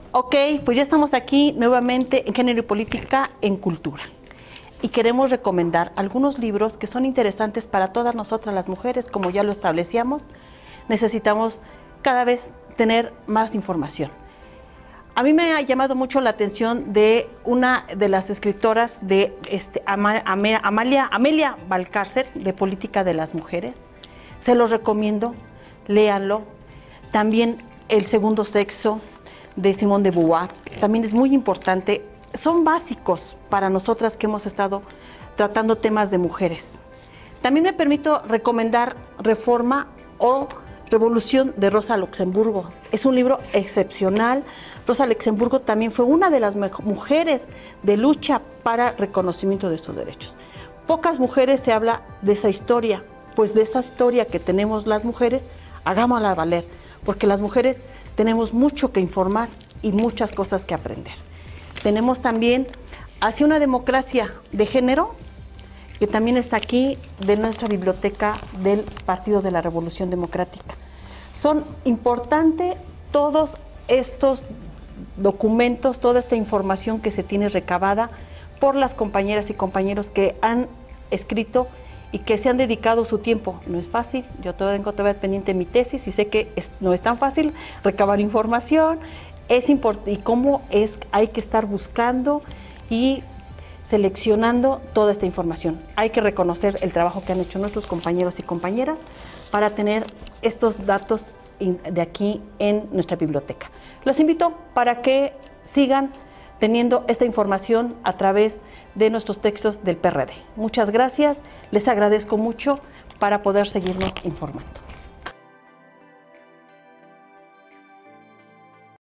Ok, pues ya estamos aquí nuevamente en Género y Política en Cultura. Y queremos recomendar algunos libros que son interesantes para todas nosotras las mujeres, como ya lo establecíamos. Necesitamos cada vez tener más información. A mí me ha llamado mucho la atención de una de las escritoras de Amelia Valcárcel, de Política de las Mujeres. Se los recomiendo, léanlo. También El Segundo Sexo, de Simone de Beauvoir, también es muy importante. Son básicos para nosotras que hemos estado tratando temas de mujeres. También me permito recomendar Reforma o Revolución de Rosa Luxemburgo. Es un libro excepcional. Rosa Luxemburgo también fue una de las mujeres de lucha para reconocimiento de estos derechos. Pocas mujeres se habla de esa historia, pues de esa historia que tenemos las mujeres, hagámosla valer, porque las mujeres tenemos mucho que informar y muchas cosas que aprender. Tenemos también Hacia una democracia de género, que también está aquí de nuestra biblioteca del Partido de la Revolución Democrática. Son importantes todos estos documentos, toda esta información que se tiene recabada por las compañeras y compañeros que han escrito y que se han dedicado su tiempo. No es fácil, yo tengo todavía pendiente mi tesis y sé que no es tan fácil recabar información, y cómo hay que estar buscando y seleccionando toda esta información. Hay que reconocer el trabajo que han hecho nuestros compañeros y compañeras para tener estos datos de aquí en nuestra biblioteca. Los invito para que sigan teniendo esta información a través de nuestros textos del PRD. Muchas gracias, les agradezco mucho para poder seguirnos informando.